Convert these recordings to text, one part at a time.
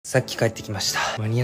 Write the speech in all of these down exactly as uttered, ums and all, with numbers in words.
さっき帰ってきました。間に合った。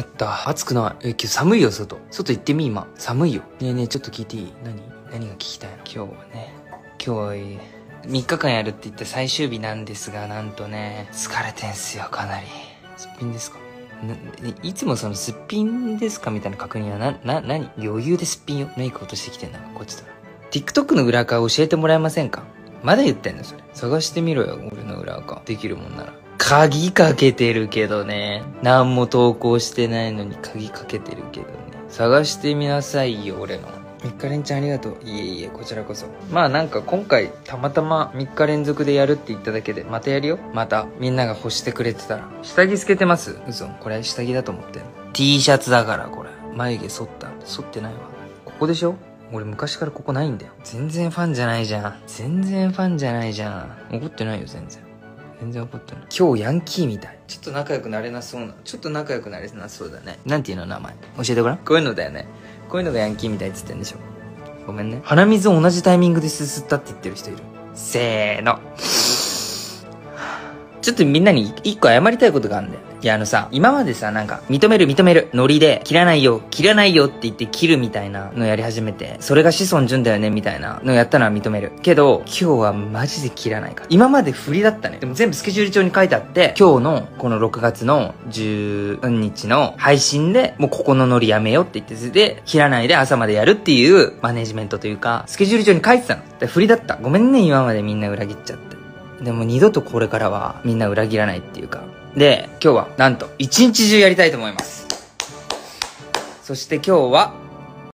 暑くない。え、今日寒いよ、外。外行ってみ、今。寒いよ。ねえねえ、ちょっと聞いていい？何何が聞きたいの？今日はね。今日は、みっかかんやるって言って最終日なんですが、なんとね、疲れてんすよ、かなり。すっぴんですか？ないつもそのすっぴんですかみたいな確認はな、な、なに余裕ですっぴんよ。メイク落としてきてんだこっちだ。TikTok の裏垢教えてもらえませんか？まだ言ってんのそれ。探してみろよ、俺の裏垢。できるもんなら。鍵かけてるけどね。何も投稿してないのに鍵かけてるけどね。探してみなさいよ、俺の。みっか連チャンありがとう。いえいえ、こちらこそ。まあなんか今回たまたまみっか連続でやるって言っただけで、またやるよ。また。みんなが欲してくれてたら。下着透けてます？嘘。これ下着だと思ってんの。T シャツだからこれ。眉毛剃った？剃ってないわ。ここでしょ？俺昔からここないんだよ。全然ファンじゃないじゃん。全然ファンじゃないじゃん。怒ってないよ、全然。全然怒ってない。今日ヤンキーみたい。ちょっと仲良くなれなそうな。ちょっと仲良くなれなそうだね。なんていうの名前。教えてごらん。こういうのだよね。こういうのがヤンキーみたいっつってんでしょ。ごめんね。鼻水を同じタイミングですすったって言ってる人いる。せーの。ちょっとみんなに一個謝りたいことがあるんだよ。いやあのさ、今までさ、なんか、認める認めるノリで、切らないよ、切らないよって言って切るみたいなのやり始めて、それが子孫順だよねみたいなのやったのは認める。けど、今日はマジで切らないから。今まで振りだったね。でも全部スケジュール帳に書いてあって、今日のこのろくがつのじゅうにちの配信で、もうここのノリやめよって言って、で、切らないで朝までやるっていうマネジメントというか、スケジュール帳に書いてたの。で振りだった。ごめんね、今までみんな裏切っちゃって。でも二度とこれからはみんな裏切らないっていうか。で、今日はなんと一日中やりたいと思います。そして今日は